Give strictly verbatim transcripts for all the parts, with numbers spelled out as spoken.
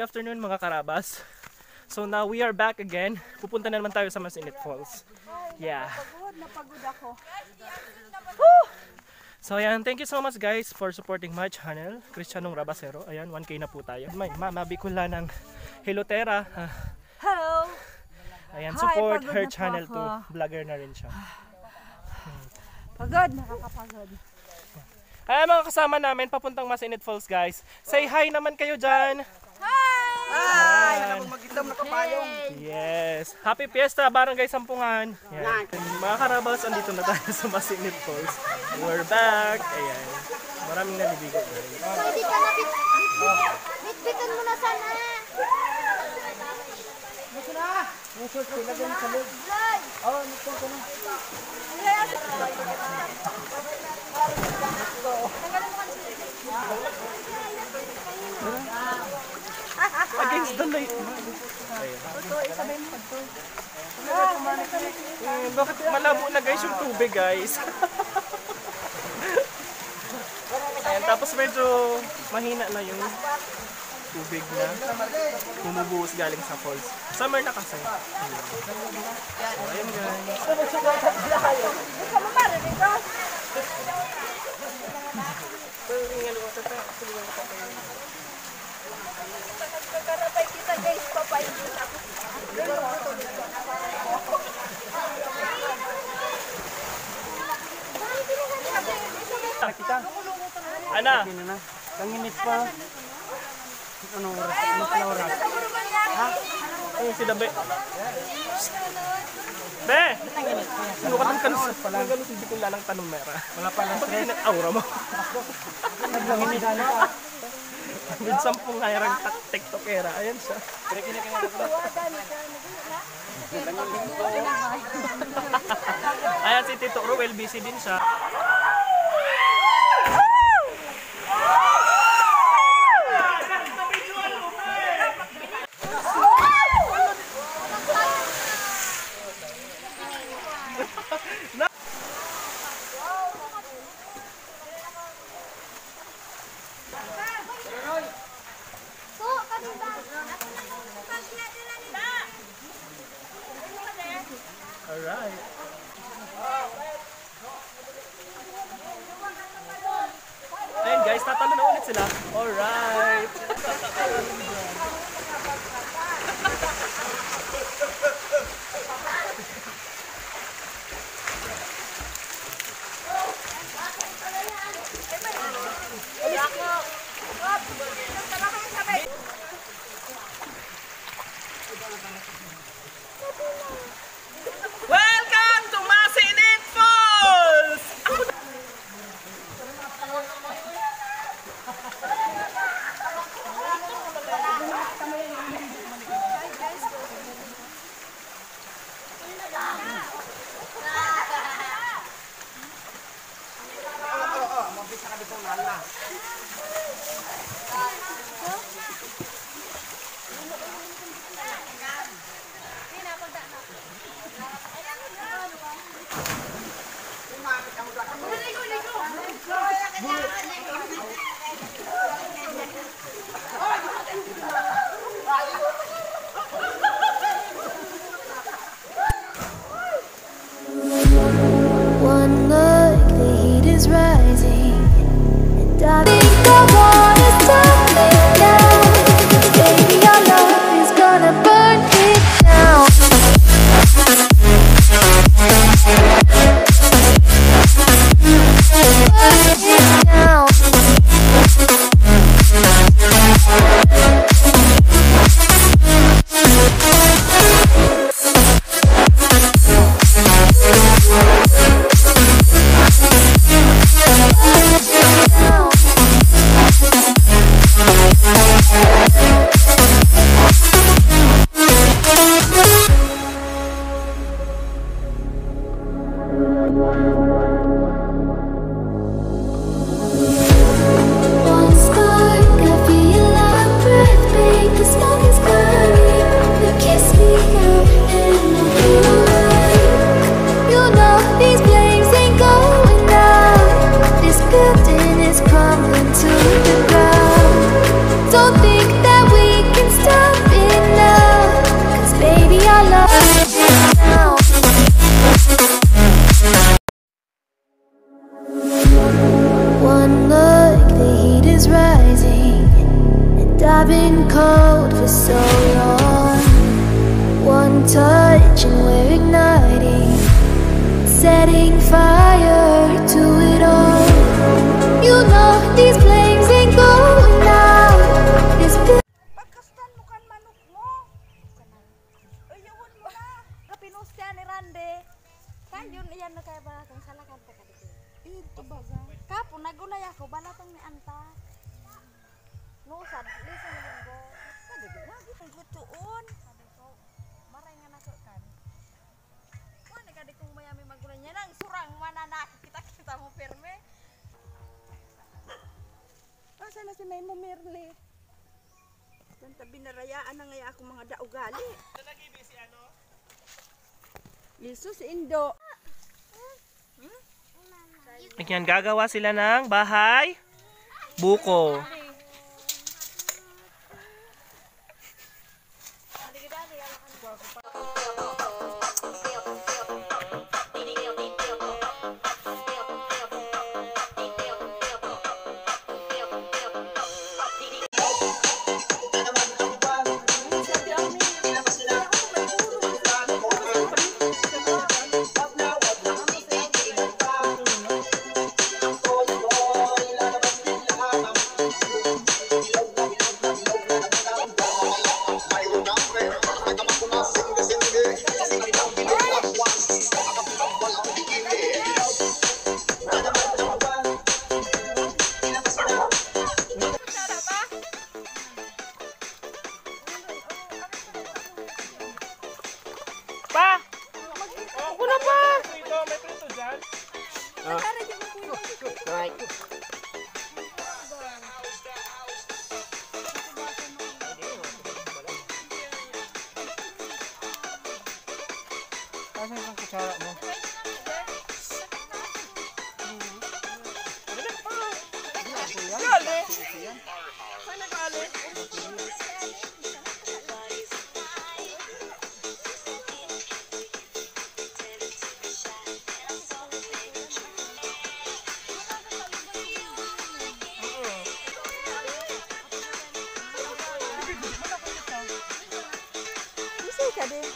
afternoon mga karabas. So now we are back again. Pupunta na naman tayo sa Masinit Falls. Yeah. Napagod, napagod ako. Woo! So ayan, thank you so much guys for supporting my channel, Cristianong Rabasero. Ayan, one K na po tayo. May Mama Bicula ng Hilotera. Hello! Ayan, Hi, support pagod her na po channel ako. to. Vlogger na rin siya. Pagod, nakakapagod. Ayan mga kasama namin, papuntang Masinit Falls guys. Say hi naman kayo dyan. Hi! Ayan. Mag-itam na kapayong. Yes. Happy Fiesta, Barangay Sampungan. Ayan. Mga karabas, andito na tayo sa Masinit Falls. We're back. Ayan. Maraming nalibigo guys. Pwede ka na bit bitbitan mo na sana. Gusto na! Gusto sila ganun sa loob. Oo, nito ko na. Against the light. Eh, bakit malabo na guys yung tubig guys? Ayan, tapos medyo mahina na yung tubig na bumubuhos galing sa falls. Summer na kasi. Ayan, so, ayan guys. Nagkaratay kita guys, papainin ako. Kita. Ana, Sino na? Kanginit pa. Anong oras? Anong oras? ha? Eh, si Dabe. Be! Ano ka ng tanong? Parang ganun hindi ko lalang tanong mera. Wala pa lang Pag stress. aura mo. Naglanginit na ka. With sampung ngayrang tiktokera. Ayan siya. Ayan si Tito Ruel, busy din siya. Alright. Ayun guys, tatalo na ulit sila. Alright. Welcome to Masinit Falls! One look, the heat is rising, and I think I wanna stop it now. Baby, our love is gonna burn it down. Burn it down. Down. igniting, setting fire to it all. You know these flames ain't going out. This Pagkastan mo kan manok mo. Uyuhon mo na. Kapinos ka ni Rande. Kayun iyan na kaya ba kung salakan pa ka dito. Ito ba ga? Kapo nagulay ako balatong ni Anta. No sad listen mo go. Kadi ba gitong gutuon. Sabi ko maray nga nako kan. Wala kadi kung mayami magulay niya nang surang mananak kita-kita mo perme. Asa na si May mo Merle? Tanta binarayaan na ngaya ako mga daugali. Nag-ibig si ano? Liso si Indo. Yan, gagawa sila ng bahay buko. Pa! Ako na pa! Ito, may prito dyan. Right. Kasi yung kutsara mo. Gali! Sana gali! Isay ka din.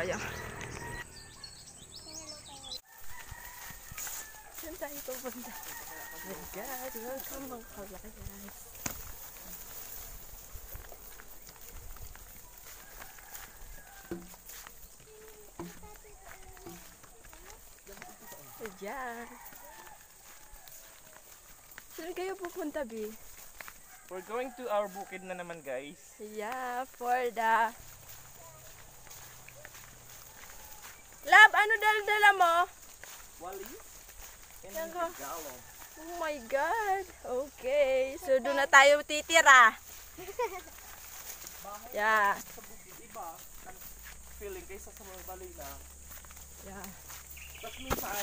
tayo. Saan tayo pupunta? Oh my God, welcome mga kalayas. Ayan. Saan kayo pupunta, B? We're going to our bukid na naman, guys. Yeah, for the... Lab, ano dala-dala mo? Wali? And Yan ka. galo. Oh my God. Okay. So, doon na tayo titira. Yeah. Sa bukid, iba. Ang feeling kaysa sa mga bali lang. Yeah. Tapos minsan,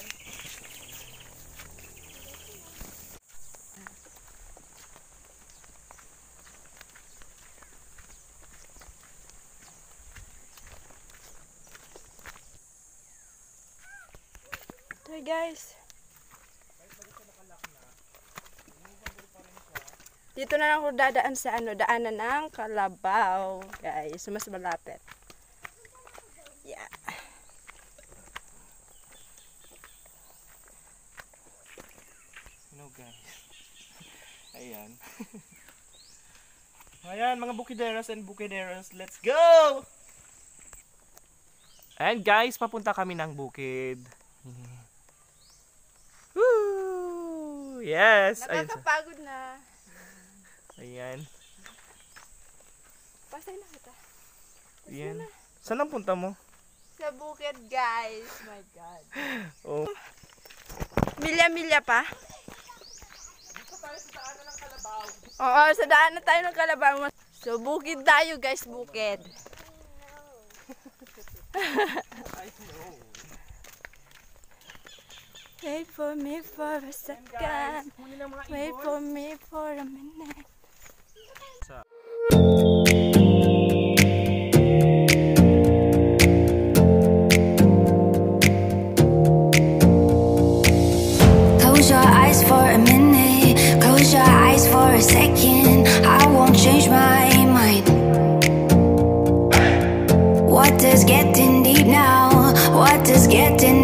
Hey guys. Dito na lang ako dadaan sa ano, daanan ng Kalabaw. Guys, mas malapit. Yeah. no guys. Ayan. Ayan, mga bukideros and bukideros, let's go! And guys, papunta kami ng bukid. Woo! Yes! Ayun. Nakakapagod na. Ayan. Pasay na kita. Ayan. Saan ang punta mo? Sa bukid, guys. My God. Oh. Milya-milya pa? Oo, sa daan na tayo ng Kalabaw. So, bukid tayo, guys. Bukid. Wait for me for a second. Wait for me for a minute. Close your eyes for a minute. Close your eyes for a second. I won't change my mind. What does getting deep now? What does getting